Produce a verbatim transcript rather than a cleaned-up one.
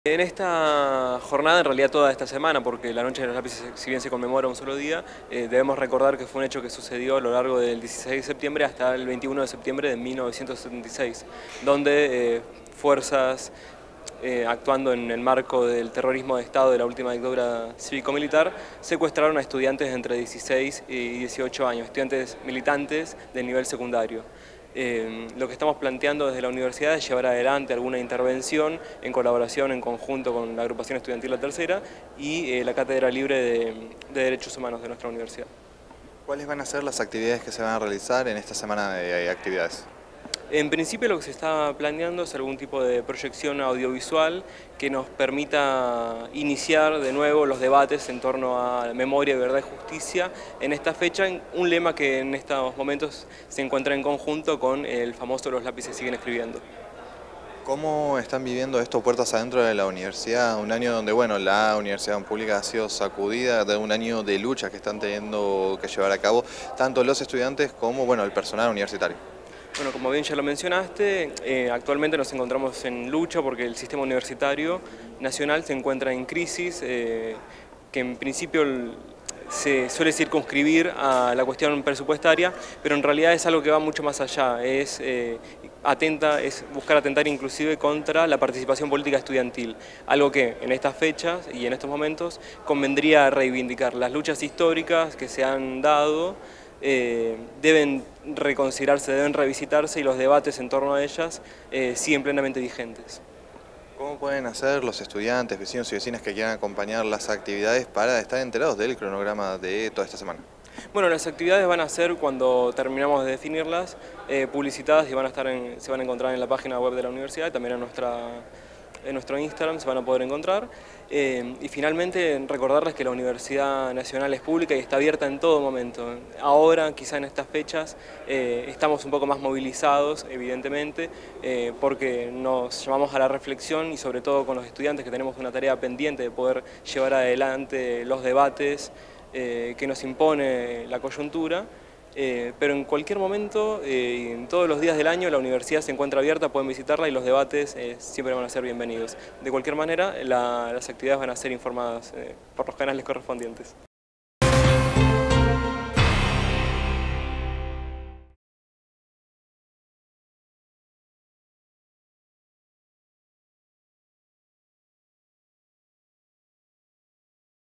En esta jornada, en realidad toda esta semana, porque la Noche de los Lápices, si bien se conmemora un solo día, eh, debemos recordar que fue un hecho que sucedió a lo largo del dieciséis de septiembre hasta el veintiuno de septiembre de mil novecientos setenta y seis, donde eh, fuerzas eh, actuando en el marco del terrorismo de Estado de la última dictadura cívico-militar, secuestraron a estudiantes de entre dieciséis y dieciocho años, estudiantes militantes de nivel secundario. Eh, lo que estamos planteando desde la universidad es llevar adelante alguna intervención en colaboración, en conjunto con la agrupación estudiantil La Tercera y eh, la Cátedra Libre de, de Derechos Humanos de nuestra universidad. ¿Cuáles van a ser las actividades que se van a realizar en esta semana de actividades? En principio lo que se está planeando es algún tipo de proyección audiovisual que nos permita iniciar de nuevo los debates en torno a memoria, verdad y justicia en esta fecha, un lema que en estos momentos se encuentra en conjunto con el famoso Los lápices siguen escribiendo. ¿Cómo están viviendo esto puertas adentro de la universidad? Un año donde, bueno, la universidad pública ha sido sacudida, de un año de lucha que están teniendo que llevar a cabo tanto los estudiantes como, bueno, el personal universitario. Bueno, como bien ya lo mencionaste, eh, actualmente nos encontramos en lucha porque el sistema universitario nacional se encuentra en crisis, eh, que en principio se suele circunscribir a la cuestión presupuestaria, pero en realidad es algo que va mucho más allá, es, eh, atenta, es buscar atentar inclusive contra la participación política estudiantil, algo que en estas fechas y en estos momentos convendría reivindicar. Las luchas históricas que se han dado Eh, deben reconsiderarse, deben revisitarse y los debates en torno a ellas eh, siguen plenamente vigentes. ¿Cómo pueden hacer los estudiantes, vecinos y vecinas que quieran acompañar las actividades para estar enterados del cronograma de toda esta semana? Bueno, las actividades van a ser, cuando terminamos de definirlas, eh, publicitadas y van a estar en, se van a encontrar en la página web de la universidad y también en nuestra en nuestro Instagram se van a poder encontrar. Eh, y finalmente recordarles que la Universidad Nacional es pública y está abierta en todo momento. Ahora, quizá en estas fechas, eh, estamos un poco más movilizados, evidentemente, eh, porque nos llamamos a la reflexión y sobre todo con los estudiantes que tenemos una tarea pendiente de poder llevar adelante los debates eh, que nos impone la coyuntura. Eh, pero en cualquier momento, eh, en todos los días del año, la universidad se encuentra abierta, pueden visitarla y los debates eh, siempre van a ser bienvenidos. De cualquier manera, la, las actividades van a ser informadas eh, por los canales correspondientes.